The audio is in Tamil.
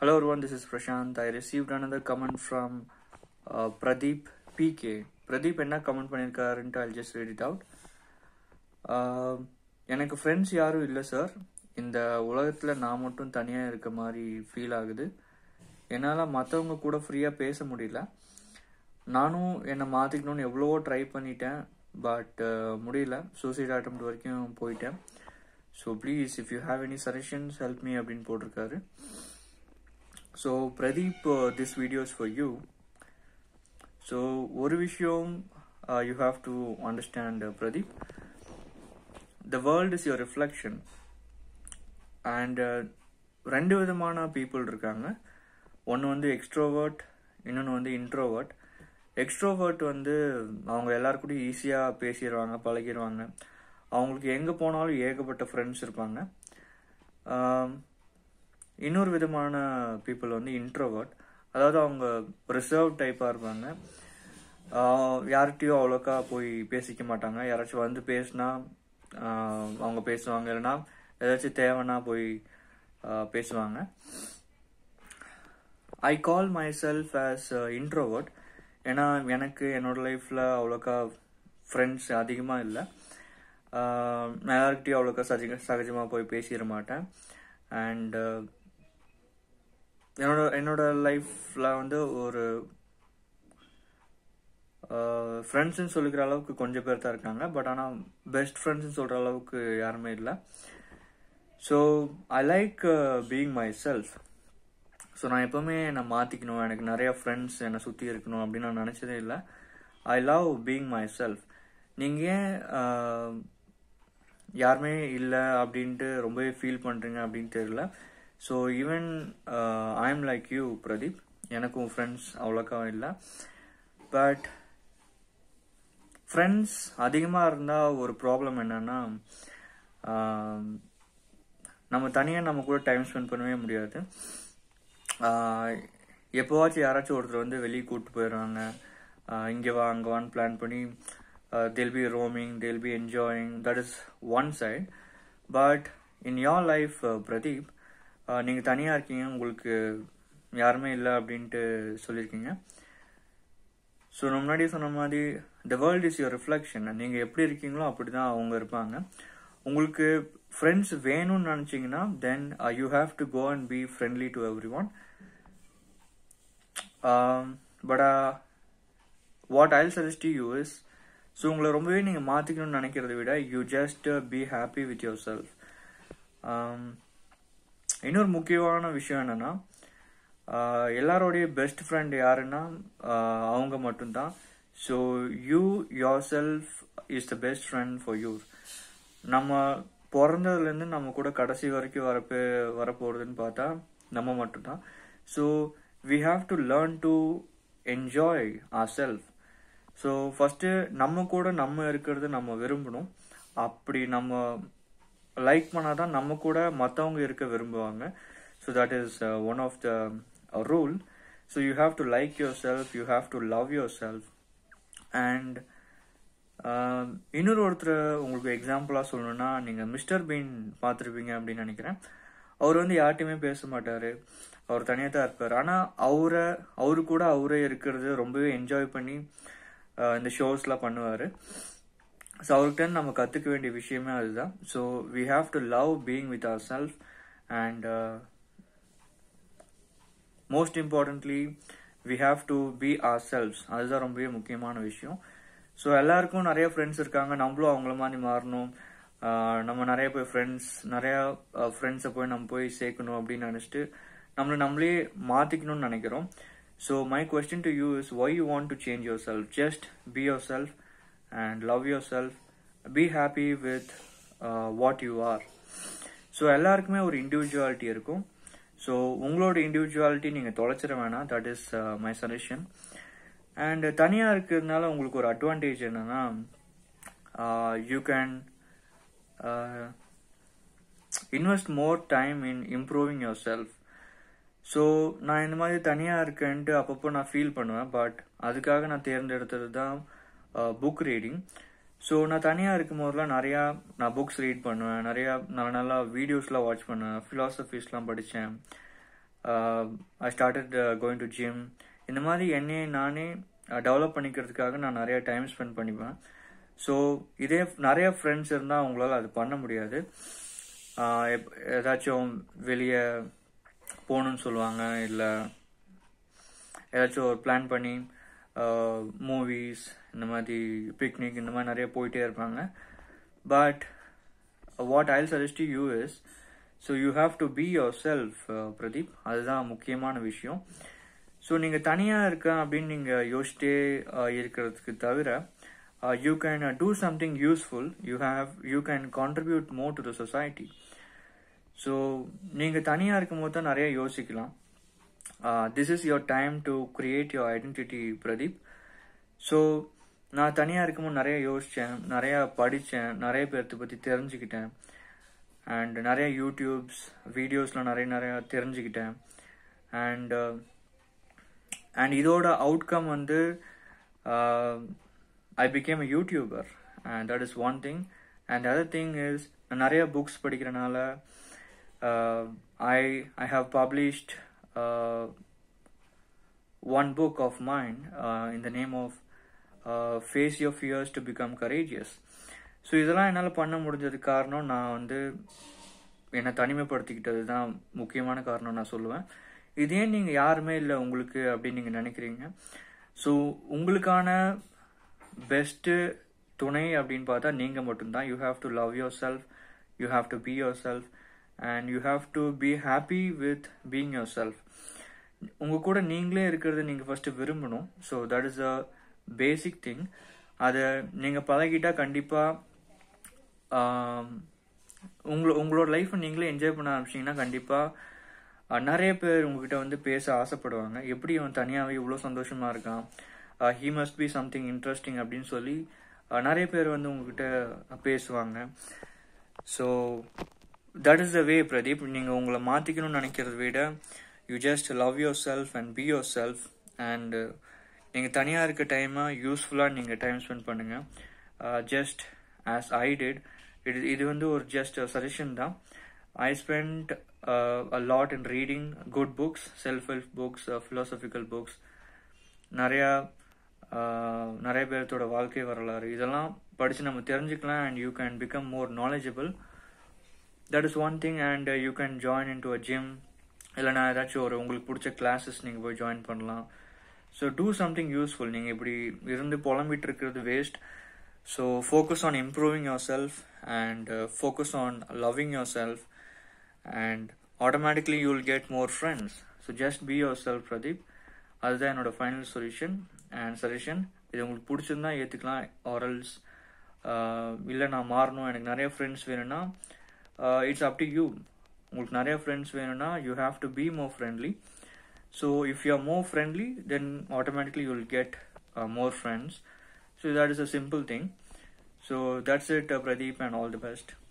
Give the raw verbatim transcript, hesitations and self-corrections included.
Hello everyone, this is Prashant. I received another comment from uh, Pradeep P K. Pradeep enna comment பண்ணிருக்காருன்னு I'll just read it out. Uh, எனக்கு ஃப்ரெண்ட்ஸ் யாரும் இல்லை சார். இந்த உலகத்தில் நான் மட்டும் தனியாக இருக்க மாதிரி ஃபீல் ஆகுது. என்னால் மற்றவங்க கூட ஃப்ரீயாக பேச முடியல. நானும் என்னை மாற்றிக்கணும்னு எவ்வளவோ ட்ரை பண்ணிட்டேன், பட் முடியல. சூசைட் அட்டெம்ப்ட் வரைக்கும் போயிட்டேன். So please if you have any suggestions help me அப்படின்னு போட்டிருக்காரு. So Pradeep, this videos for you. So ஒரு விஷயம் you have to understand Pradeep, the world is your reflection. And ரெண்டு விதமான பீப்புள் இருக்காங்க. ஒன்று வந்து எக்ஸ்ட்ரோவர்ட், இன்னொன்று வந்து இன்ட்ரோவர்ட். எக்ஸ்ட்ரோவர்ட் வந்து அவங்க எல்லாருக்கூடையும் ஈஸியாக பேசிடுவாங்க, பழகிடுவாங்க. அவங்களுக்கு எங்கே போனாலும் ஏகப்பட்ட ஃப்ரெண்ட்ஸ் இருப்பாங்க. இன்னொரு விதமான பீப்புள் வந்து இன்ட்ரோவர்ட், அதாவது அவங்க ரிசர்வ் டைப்பாக இருப்பாங்க. யார்கிட்டையும் அவ்வளோக்கா போய் பேசிக்க மாட்டாங்க. யாராச்சும் வந்து பேசினா அவங்க பேசுவாங்க, இல்லைன்னா ஏதாச்சும் தேவைன்னா போய் பேசுவாங்க. I call myself as introvert. ஏன்னா எனக்கு என்னோட லைஃப்பில் அவ்வளோக்கா ஃப்ரெண்ட்ஸ் அதிகமாக இல்லை. நான் யார்கிட்டையும் அவ்வளோக்கா சஜ சகஜமாக போய் பேசிட மாட்டேன். அண்ட் என்னோட என்னோட லைஃப்பில் வந்து ஒரு ஃப்ரெண்ட்ஸுன்னு சொல்லிக்கிற அளவுக்கு கொஞ்சம் பேர் தான் இருக்காங்க. பட் ஆனால் பெஸ்ட் ஃப்ரெண்ட்ஸ்ன்னு சொல்கிற அளவுக்கு யாருமே இல்லை. So I like being myself. So நான் எப்போவுமே என்னை மாற்றிக்கணும், எனக்கு நிறையா ஃப்ரெண்ட்ஸ் என்னை சுற்றி இருக்கணும் அப்படின்னு நான் நினச்சதே இல்லை. I love being myself. நீங்கள் ஏன் யாருமே இல்லை அப்படின்ட்டு ரொம்பவே ஃபீல் பண்ணுறீங்க அப்படின்னு தெரியல. So even I am like you Pradeep. எனக்கும் ஃப்ரெண்ட்ஸ் அவ்வளோக்கா இல்லை. பட் ஃப்ரெண்ட்ஸ் அதிகமாக இருந்தால் ஒரு ப்ராப்ளம் என்னன்னா, நம்ம தனியாக நம்ம கூட டைம் ஸ்பெண்ட் பண்ணவே முடியாது. எப்போவாச்சும் யாராச்சும் ஒருத்தர் வந்து வெளியே கூப்பிட்டு போயிடுறாங்க, இங்கே வா அங்கே வான்னு பிளான் பண்ணி Uh, they'll be roaming, they'll be enjoying. That is one side. But in your life, uh, Pradeep, uh, நீங்கள் தனியாக இருக்கீங்க, உங்களுக்கு யாருமே இல்லை அப்படின்ட்டு சொல்லியிருக்கீங்க. ஸோ நான் முன்னாடி சொன்ன மாதிரி the world is your reflection. நீங்கள் எப்படி இருக்கீங்களோ அப்படி தான் அவங்க இருப்பாங்க. உங்களுக்கு ஃப்ரெண்ட்ஸ் வேணும்னு நினச்சிங்கன்னா then you have to go and be friendly to everyone. But what I'll suggest you is, so உங்களை ரொம்பவே நீங்கள் மாற்றிக்கணும்னு நினைக்கிறத விட you just be happy with yourself. இன்னொரு முக்கியமான விஷயம் என்னென்னா, எல்லாரோடைய பெஸ்ட் ஃப்ரெண்ட் யாருன்னா அவங்க மட்டும்தான். So you yourself is the best friend for you. நம்ம பிறந்ததுலேருந்து நம்ம கூட கடைசி வரைக்கும் வரப்போ வரப்போகிறதுன்னு பார்த்தா நம்ம மட்டும்தான். So we have to learn to enjoy ourself. So first நம்ம கூட நம்ம இருக்கிறது நம்ம விரும்பணும். அப்படி நம்ம லைக் பண்ணால் தான் நம்ம கூட மற்றவங்க இருக்க விரும்புவாங்க. So that is one of the rule. So you have to like yourself, you have to love yourself. And இன்னொரு ஒருத்தர் உங்களுக்கு எக்ஸாம்பிளாக சொல்லணும்னா, நீங்கள் மிஸ்டர் பீன் பார்த்துருப்பீங்க அப்படின்னு நினைக்கிறேன். அவர் வந்து யார்கிட்டையுமே பேச மாட்டார், அவர் தனியாக தான் இருப்பார். ஆனால் அவரை அவரு கூட அவரே இருக்கிறது ரொம்பவே என்ஜாய் பண்ணி இந்த ஷோஸ்லாம் பண்ணுவார். ஸோ அவர்கிட்ட நம்ம கற்றுக்க வேண்டிய விஷயமே அதுதான். So we have to love being with ourself. And most importantly we have to be ourselves. அதுதான் ரொம்பவே முக்கியமான விஷயம். ஸோ எல்லாருக்கும் நிறைய ஃப்ரெண்ட்ஸ் இருக்காங்க, நம்மளும் அவங்கள மாதிரி மாறணும். நம்ம நிறைய போய் ஃப்ரெண்ட்ஸ் நிறையா ஃப்ரெண்ட்ஸை போய் நம்ம போய் சேர்க்கணும் அப்படின்னு நினச்சிட்டு நம்மளை நம்மளே மாற்றிக்கணும்னு நினைக்கிறோம். So my question to you is, why you want to change yourself? Just be yourself and love yourself. Be happy with uh, what you are. So எல்லாருக்குமே ஒரு இண்டிவிஜுவாலிட்டி இருக்கும். ஸோ உங்களோட இண்டிவிஜுவாலிட்டி நீங்கள் தொலைச்சிட வேணாம். That is my suggestion. And தனியாக இருக்கிறதுனால உங்களுக்கு ஒரு அட்வான்டேஜ் என்னன்னா, you can invest more time in improving yourself. So நான் இந்த மாதிரி தனியாக இருக்கேன்ட்டு அப்பப்போ நான் ஃபீல் பண்ணுவேன். பட் அதுக்காக நான் தேர்ந்தெடுத்தது தான் புக் ரீடிங். ஸோ நான் தனியாக இருக்கும் போதெல்லாம் நிறையா நான் புக்ஸ் ரீட் பண்ணுவேன், நிறையா நல்ல நல்லா வீடியோஸ்லாம் வாட்ச் பண்ணுவேன், ஃபிலாசபிஸ்லாம் படித்தேன். I started going to gym. இந்த மாதிரி என்னையே நானே டெவலப் பண்ணிக்கிறதுக்காக நான் நிறைய டைம் ஸ்பெண்ட் பண்ணிப்பேன். ஸோ இதே நிறைய ஃப்ரெண்ட்ஸ் இருந்தால் அவங்களால அது பண்ண முடியாது. ஏதாச்சும் வெளியே போகணுன்னு சொல்லுவாங்க, இல்லை ஏதாச்சும் ஒரு பிளான் பண்ணி மூவிஸ் இந்த மாதிரி பிக்னிக் இந்த மாதிரி நிறைய போயிட்டே இருப்பாங்க. But what I'll suggest you is, so you have to be yourself Pradeep. அதுதான் முக்கியமான விஷயம். ஸோ நீங்கள் தனியாக இருக்க அப்படின்னு நீங்கள் யோசிச்சிட்டே இருக்கிறதுக்கு தவிர you can do something useful. You have you can contribute more to the society. So நீங்கள் தனியாக இருக்கும் போது தான் நிறைய யோசிக்கலாம். This is your time to create your identity Pradeep. So நான் தனியாக இருக்கும்போது நிறைய யோசித்தேன், நிறையா படித்தேன், நிறைய பேர்த்த பற்றி தெரிஞ்சுக்கிட்டேன். அண்ட் நிறைய யூடியூப்ஸ் வீடியோஸில் நிறைய நிறையா தெரிஞ்சுக்கிட்டேன். அண்ட் அண்ட் இதோட அவுட்கம் வந்து I became a YouTuber. And that is one thing. And other thing is நான் நிறைய புக்ஸ் படிக்கிறனால I I have published one book of mine uh, in the name of uh, Face Your Fears to Become Courageous. So இதெல்லாம் என்னால் பண்ண முடிஞ்சது காரணம் நான் வந்து என்னை தனிமைப்படுத்திக்கிட்டது தான் முக்கியமான காரணம் நான் சொல்லுவேன். இதே நீங்கள் யாருமே இல்லை உங்களுக்கு அப்படின்னு நீங்கள் நினைக்கிறீங்க. ஸோ உங்களுக்கான பெஸ்ட்டு துணை அப்படின்னு பார்த்தா நீங்கள் மட்டும்தான். You have to love yourself, you have to be yourself, and you have to be happy with being yourself. உங்கள் கூட நீங்களே இருக்கிறத நீங்கள் ஃபஸ்ட்டு விரும்பணும். So that is a basic thing. அதை நீங்கள் பழகிட்டால் கண்டிப்பாக உங்களோ உங்களோட லைஃப்பை நீங்களே என்ஜாய் பண்ண ஆரம்பிச்சிங்கன்னா கண்டிப்பாக நிறைய பேர் உங்ககிட்ட வந்து பேச ஆசைப்படுவாங்க. எப்படி அவன் தனியாகவே இவ்வளோ சந்தோஷமாக இருக்கான், he must be something interesting அப்படின்னு சொல்லி நிறைய பேர் வந்து உங்ககிட்ட பேசுவாங்க. So that is the way Pradeep. நீங்கள் உங்களை மாற்றிக்கணும்னு நினைக்கிறத விட you just love yourself and be yourself. And நீங்கள் தனியாக இருக்க டைமை யூஸ்ஃபுல்லாக நீங்கள் டைம் ஸ்பெண்ட் பண்ணுங்கள். Just as I did. இது இது வந்து ஒரு ஜஸ்ட் சஜஷன் தான். I spend a lot in reading good books, self help books, philosophical books, நிறையா நிறைய பேர்த்தோட வாழ்க்கை வரலாறு இதெல்லாம் படித்து நம்ம தெரிஞ்சுக்கலாம். And you can become more knowledgeable. That is one thing. And you can join in to a gym, இல்லைனா ஏதாச்சும் ஒரு உங்களுக்கு பிடிச்ச கிளாஸஸ் நீங்கள் போய் ஜாயின் பண்ணலாம். So do something useful. நீங்கள் இப்படி இருந்து புலம்பிட்டு இருக்கிறது waste. So focus on improving yourself and focus on loving yourself and automatically you will get more friends. So just be yourself Pradeep. அதுதான் என்னோட ஃபைனல் சொல்யூஷன் அண்ட் சஜஷன். இது உங்களுக்கு பிடிச்சிருந்தா ஏற்றுக்கலாம், ஆரல்ஸ் இல்லை நான் மாறணும் எனக்கு நிறைய ஃப்ரெண்ட்ஸ் வேணும்னா இட்ஸ் அப் டு யூ. உங்களுக்கு நிறைய ஃப்ரெண்ட்ஸ் வேணும்னா you have to be more friendly. So if you are more friendly then automatically you will get more friends. So that is a simple thing. So that's it, uh, Pradeep, and all the best.